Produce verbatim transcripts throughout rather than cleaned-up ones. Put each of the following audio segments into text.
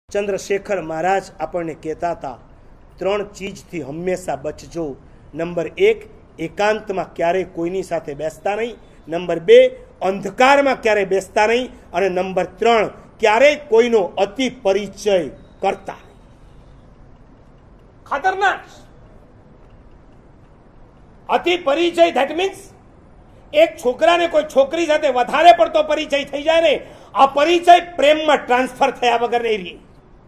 ચંદ્રશેખર મહારાજ આપણને કહેતા હતા, ત્રણ ચીજથી હંમેશા બચજો. નંબર એક, એકાંતમાં ક્યારેય કોઈની સાથે બેસતા નહીં. નંબર બે, અંધકારમાં ક્યારેય બેસતા નહીં. અને નંબર ત્રણ, ક્યારેય કોઈનો અતિ પરિચય કરતા નહીં. ખતરનાક અતિ પરિચય, ધેટ મીન્સ એક છોકરાને કોઈ છોકરી સાથે વધારે પડતો પરિચય થઈ જાય ને, આ પરિચય પ્રેમમાં ટ્રાન્સફર થયા વગર નહીં રહે.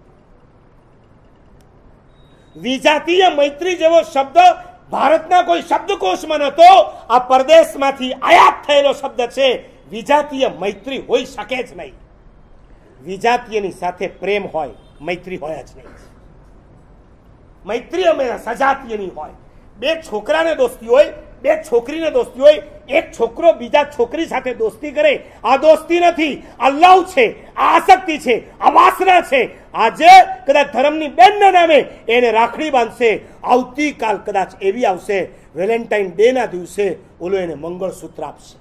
વિજાતીય મૈત્રી જેવો શબ્દ ભારતના કોઈ શબ્દકોશમાં નહોતો, આ પરદેશમાંથી આયાત થયેલો શબ્દ છે. વિજાતીય મૈત્રી હોઈ શકે જ નહીં. વિજાતીયની સાથે પ્રેમ હોય, મૈત્રી હોય જ નહીં. મૈત્રી હંમેશા સજાતીયની હોય. બે છોકરાને દોસ્તી હોય, બે છોકરીને દોસ્તી હોય. એક છોકરો બીજા છોકરી સાથે દોસ્તી કરે, આ દોસ્તી નથી, આ લવ છે, આ આસક્તિ છે, આ વાસના છે. આજે કદાચ ધર્મની બેનના નામે એને રાખડી બાંધશે, આવતીકાલ કદાચ એવી આવશે વેલેન્ટાઇન ડે ના દિવસે ઓલો એને મંગળસૂત્ર આપશે.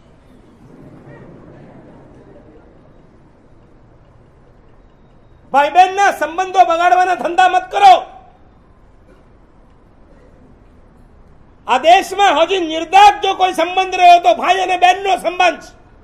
ભાઈ બહેનના સંબંધો બગાડવાના ધંધા મત કરો. આ દેશમાં હજી નિર્દાક્ષ જો કોઈ સંબંધ રહ્યો તો ભાઈ અને બહેનનો સંબંધ.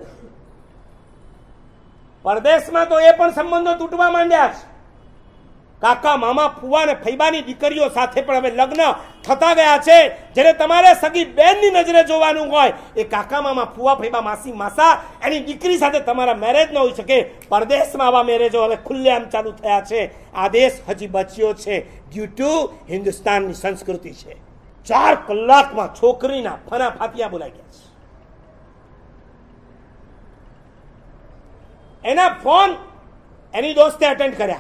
પરદેશમાં તો એ પણ સંબંધો તૂટવા માંડ્યા છે. કાકા, મામા, ફુવા અને ફૈબાની દીકરીઓ સાથે પણ હવે લગ્ન થતા ગયા છે. જેને તમારે સગી બેનની નજરે જોવાનું હોય, એ કાકા, મામા, ફુવા, ફૈબા, માસી, માસા એની દીકરી સાથે તમારા મેરેજ ન હોઈ શકે. પરદેશમાં આવા મેરેજો હવે ખુલ્લેઆમ ચાલુ થયા છે. આ દેશ હજી બચ્યો છે ડ્યુ ટુ હિન્દુસ્તાનની સંસ્કૃતિ છે. ચાર કલાકમાં છોકરીના ફના ફાતિયા બોલાઈ ગયા છે. એના ફોન એની દોસ્તે અટેન્ડ કર્યા.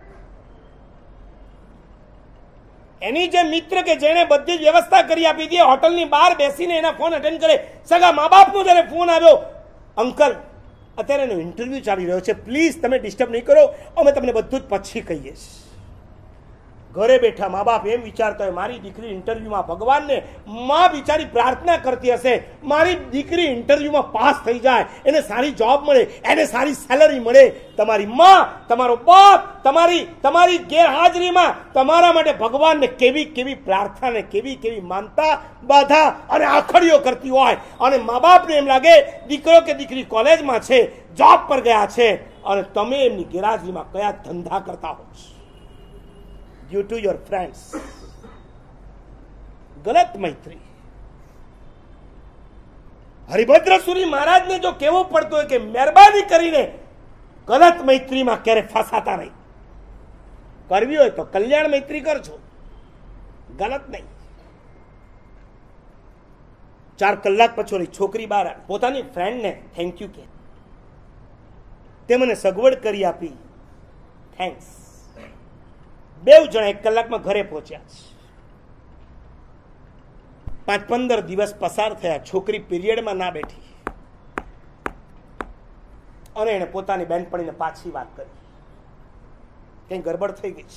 એની જે મિત્ર કે જેને બધી જ વ્યવસ્થા કરી આપી હતી, હોટલની બહાર બેસીને એના ફોન અટેન્ડ કરે. સગા મા બાપનો જયારે ફોન આવ્યો, અંકલ અત્યારે એનો ઇન્ટરવ્યુ ચાલી રહ્યો છે, પ્લીઝ તમે ડિસ્ટર્બ નહીં કરો, અમે તમને બધું જ પછી કહીએ છીએ. ઘરે બેઠા મા બાપ એમ વિચારતા હોય, મારી દીકરી ઇન્ટરવ્યુમાં, ભગવાનને માં બિચારી પ્રાર્થના કરતી હશે, મારી દીકરી ઇન્ટરવ્યુમાં પાસ થઈ જાય, એને સારી જોબ મળે, એને સારી સેલરી મળે. તમારી માં, તમારો બાપ તમારી તમારી ગેરહાજરીમાં તમારા માટે ભગવાનને કેવી કેવી પ્રાર્થના ને કેવી કેવી માનતા, બાધા અને આખડીઓ કરતી હોય. અને મા બાપને એમ લાગે દીકરો કે દીકરી કોલેજમાં છે, જોબ પર ગયા છે, અને તમે એમની ગેરહાજરીમાં કયા ધંધા કરતા હો due to your friends. ગલત મૈત્રી. હરિભદ્ર સુરી મહારાજને જો કેવું પડતું હોય કે મહેરબાની કરીને ગલત મૈત્રીમાં ક્યારે ફસાતા નહીં. કરવી હોય તો કલ્યાણ મૈત્રી કરજો, ગલત નહીં. ચાર કલાક પછી છોકરી બહાર પોતાની ફ્રેન્ડને થેન્ક યુ કે, તે મને સગવડ કરી આપી, થેન્ક્સ. બે જણા એક કલાકમાં ઘરે પહોંચ્યા. પાંચ પંદર દિવસ પસાર થયા, છોકરી પીરિયડમાં ના બેઠી અને એને પોતાની બેનપણીને પાછી વાત કરી, કઈ ગડબડ થઈ ગઈ.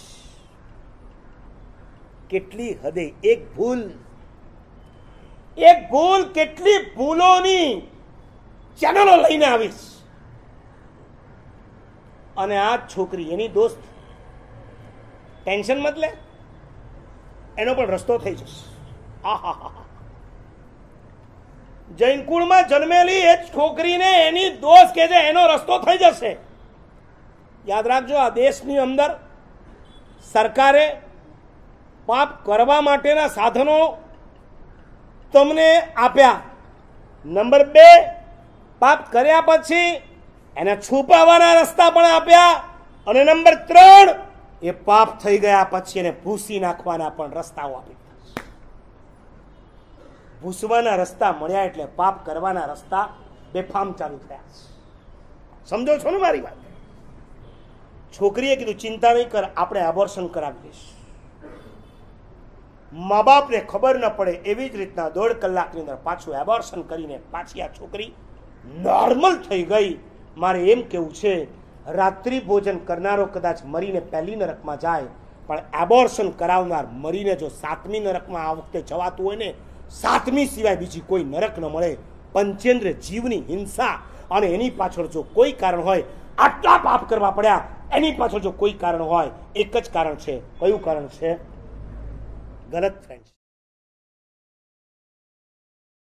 કેટલી હદે એક ભૂલ એક ભૂલ કેટલી ભૂલોની ચેનલો લઈને આવીશ. અને આ છોકરી એની દોસ્ત, ટેન્શન મત લે, એનો પણ રસ્તો થઈ જશે. જૈનકુળમાં જન્મેલી એ છોકરીને એની દોસ્ત કે છે, એનો રસ્તો થઈ જશે. યાદ રાખજો, આ દેશની અંદર સરકારે પાપ કરવા માટેના સાધનો તમને આપ્યા. નંબર બે, પાપ કર્યા પછી એને છુપાવવાના રસ્તા પણ આપ્યા. અને નંબર ત્રણ, એ પાપ થઈ ગયા પછી એને ભૂસી નાખવાના પણ રસ્તાઓ આપી. ભૂસવાના રસ્તા મળ્યા એટલે પાપ કરવાના રસ્તા બેફામ ચાલુ થયા. સમજો છો ને મારી વાત? છોકરીએ કીધું ચિંતા નહીં કર, આપણે એબોર્શન કરાવી દઈશું. મા બાપને ખબર ન પડે એવી જ રીતના દોઢ કલાકની અંદર પાછું એબોર્શન કરીને પાછી આ છોકરી નોર્મલ થઈ ગઈ. મારે એમ કેવું છે, રાત્રિ ભોજન કરનારો કદાચ મરીને પહેલી નરકમાં જાય, પણ એબોર્શન કરાવનાર મરીને જો સાતમી નરકમાં આ વખતે જવાતું હોય ને, સાતમી સિવાય બીજી કોઈ નરક ન મળે. પંચેન્દ્ર જીવની હિંસા અને એની પાછળ જો કોઈ કારણ હોય, આટલા પાપ કરવા પડ્યા એની પાછળ જો કોઈ કારણ હોય, એક જ કારણ છે. કયું કારણ છે? ગલત ફ્રેન્ડશિપ.